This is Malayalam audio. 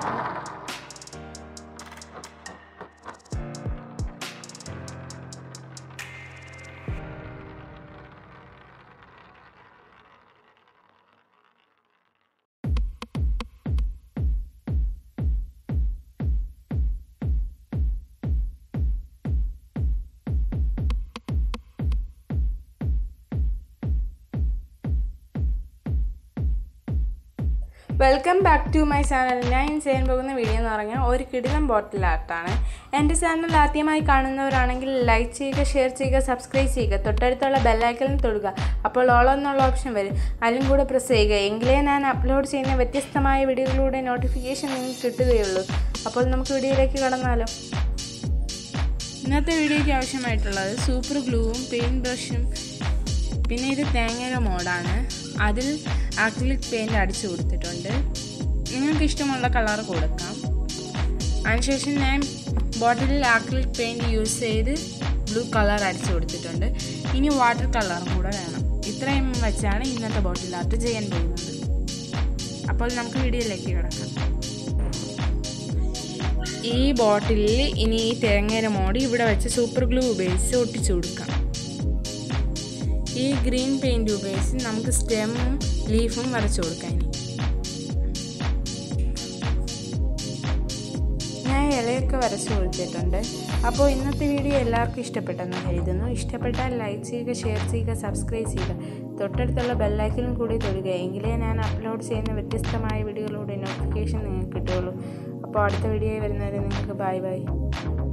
Welcome back to my channel. ഞാൻ ചെയ്യാൻ പോകുന്ന വീഡിയോ എന്ന് പറഞ്ഞാൽ ഒരു കിടിലൻ ബോട്ടിൽ ആർട്ടാണ്. എൻ്റെ ചാനൽ ആദ്യമായി കാണുന്നവരാണെങ്കിൽ ലൈക്ക് ചെയ്യുക, ഷെയർ ചെയ്യുക, സബ്സ്ക്രൈബ് ചെയ്യുക, തൊട്ടടുത്തുള്ള ബെല്ലൈക്കണിൽ തൊടുക. അപ്പോൾ ഓൾ എന്നുള്ള ഓപ്ഷൻ വരും, അതിലും കൂടെ പ്രസ് ചെയ്യുക. എങ്കിലേ ഞാൻ അപ്ലോഡ് ചെയ്യുന്ന വ്യത്യസ്തമായ വീഡിയോകളുടെ നോട്ടിഫിക്കേഷൻ നിങ്ങൾക്ക് കിട്ടുകയുള്ളൂ. അപ്പോൾ നമുക്ക് വീഡിയോയിലേക്ക് കടന്നാലോ. ഇന്നത്തെ വീഡിയോയ്ക്ക് ആവശ്യമായിട്ടുള്ളത് സൂപ്പർ ഗ്ലൂവും പെയിൻറ്റ് ബ്രഷും, പിന്നെ ഇത് തേങ്ങയുടെ മോഡാണ്. അതിൽ ആക്രിലിക് പെയിൻറ്റ് അടിച്ചു കൊടുത്തിട്ടുണ്ട്. നിങ്ങൾക്ക് ഇഷ്ടമുള്ള കളർ കൊടുക്കാം. അതിനുശേഷം ഞാൻ ബോട്ടിലിൽ ആക്രിലിക് പെയിൻറ്റ് യൂസ് ചെയ്ത് ബ്ലൂ കളർ അടിച്ചു കൊടുത്തിട്ടുണ്ട്. ഇനി വാട്ടർ കളറും കൂടെ വേണം. ഇത്രയും വെച്ചാണ് ഇന്നത്തെ ബോട്ടിൽ ആർട്ട് ചെയ്യാൻ പോകുന്നത്. അപ്പോൾ നമുക്ക് വീഡിയോയിലേക്ക് കിടക്കാം. ഈ ബോട്ടിലിൽ ഇനി ഈ തേങ്ങയുടെ മോഡ് ഇവിടെ വെച്ച് സൂപ്പർ ഗ്ലൂ ഉപയോഗിച്ച് ഒട്ടിച്ചു കൊടുക്കാം. ഈ ഗ്രീൻ പെയിൻറ് ഉപയോഗിച്ച് നമുക്ക് സ്റ്റെമ്മും ലീഫും വരച്ചു കൊടുക്കാം. ഞാൻ ഇലയൊക്കെ വരച്ചു കൊടുത്തിട്ടുണ്ട്. അപ്പോൾ ഇന്നത്തെ വീഡിയോ എല്ലാവർക്കും ഇഷ്ടപ്പെട്ടെന്ന് കരുതുന്നു. ഇഷ്ടപ്പെട്ടാൽ ലൈക്ക് ചെയ്യുക, ഷെയർ ചെയ്യുക, സബ്സ്ക്രൈബ് ചെയ്യുക, തൊട്ടടുത്തുള്ള ബെല്ലൈക്കനും കൂടി തൊടുക. എങ്കിലേ ഞാൻ അപ്ലോഡ് ചെയ്യുന്ന വ്യത്യസ്തമായ വീഡിയോകളുടെ നോട്ടിഫിക്കേഷൻ നിങ്ങൾക്ക് കിട്ടുകയുള്ളൂ. അപ്പോൾ അടുത്ത വീഡിയോ വരുന്നവരെ നിങ്ങൾക്ക് ബൈ ബൈ.